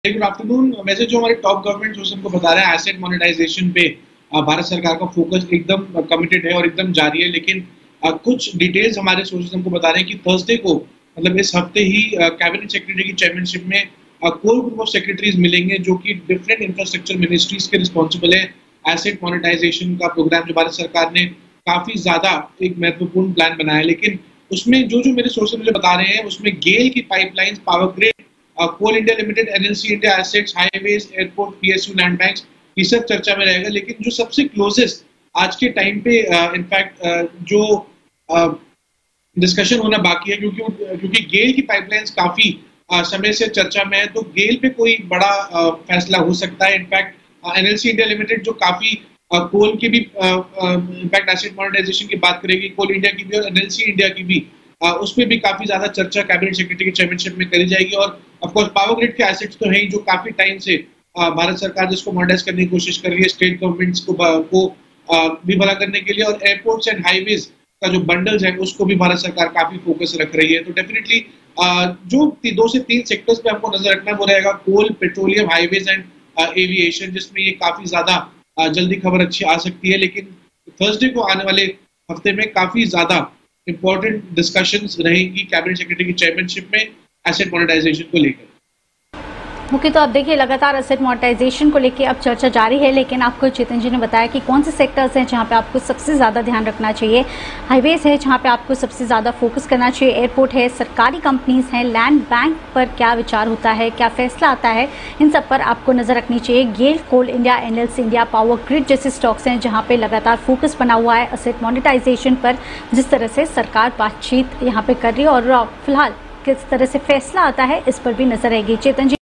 Good afternoon. वैसे जो हमारे टॉप गवर्नमेंट सोर्स हमको बता रहे हैं एसेट मोनेटाइजेशन पे भारत सरकार का फोकस एकदम कमिटेड है और एकदम जारी है, लेकिन कुछ डिटेल्स हमारे सोर्सेज हमको बता रहे हैं कि थर्सडे को मतलब इस हफ्ते ही कैबिनेट सेक्रेटरी की चेयरमैनशिप में कोर ग्रुप ऑफ सेक्रेटरीज मिलेंगे जो कि डिफरेंट इंफ्रास्ट्रक्चर मिनिस्ट्रीज के रिस्पॉन्सिबल है एसेट मोनेटाइजेशन का प्रोग्राम जो भारत सरकार ने काफी ज्यादा एक महत्वपूर्ण प्लान बनाया है। लेकिन उसमें जो जो मेरे सोर्सेज मुझे बता रहे हैं उसमें गेल की pipelines, power grid, coal India limited, NLC India assets, highways, airport, PSU, land banks, ये सब चर्चा में रहेगा। लेकिन जो सबसे क्लोजेस्ट आज के टाइम पे इनफैक्ट जो डिस्कशन होना बाकी है, क्योंकि गेल की पाइपलाइंस काफी समय से चर्चा में है, तो गेल पे कोई बड़ा फैसला हो सकता है। इनफैक्ट एनएलसी इंडिया लिमिटेड जो काफी कोल की भी इनफैक्ट एसेट मोनेटाइजेशन की बात करेगी, कोल इंडिया की भी और एनएलसी इंडिया की भी, उसमें भी काफी ज्यादा चर्चा कैबिनेट सेक्रेटरी की चेयरमैनशिप में करी जाएगी। और ऑफ कोर्स पावर ग्रिड के एसेट्स तो है ही, जो काफी टाइम से भारत सरकार जिसको मोनेटाइज करने की कोशिश कर रही है स्टेट गवर्नमेंट्स को भी भला करने के लिए, और एयरपोर्ट्स एंड हाईवेज का जो बंडल्स है उसको भी भारत सरकार काफी फोकस रख रही है। तो डेफिनेटली जो 2 से 3 सेक्टर्स पे हमको नजर रखना वो रहेगा coal, petroleum, highways and aviation, जिसमें ये काफी ज्यादा जल्दी खबर अच्छी आ सकती है। लेकिन थर्सडे को आने वाले हफ्ते में काफी ज्यादा इंपॉर्टेंट डिस्कशंस रहेंगी कैबिनेट सेक्रेटरी की चेयरमैनशिप में एसेट मोनेटाइजेशन को लेकर। मुख्य तो अब देखिए लगातार एसेट मोनेटाइजेशन को लेकर अब चर्चा जारी है, लेकिन आपको चेतन जी ने बताया कि कौन से सेक्टर्स हैं जहां पे आपको सबसे ज़्यादा ध्यान रखना चाहिए। हाईवेज है जहां पे आपको सबसे ज़्यादा फोकस करना चाहिए, एयरपोर्ट है, सरकारी कंपनीज हैं, लैंड बैंक पर क्या विचार होता है, क्या फैसला आता है, इन सब पर आपको नज़र रखनी चाहिए। GAIL, coal India, NLC India, power grid जैसे स्टॉक्स हैं जहाँ पे लगातार फोकस बना हुआ है एसेट मोनेटाइजेशन पर, जिस तरह से सरकार बातचीत यहाँ पे कर रही है और फिलहाल किस तरह से फैसला आता है इस पर भी नजर रहेगी। चेतन जी।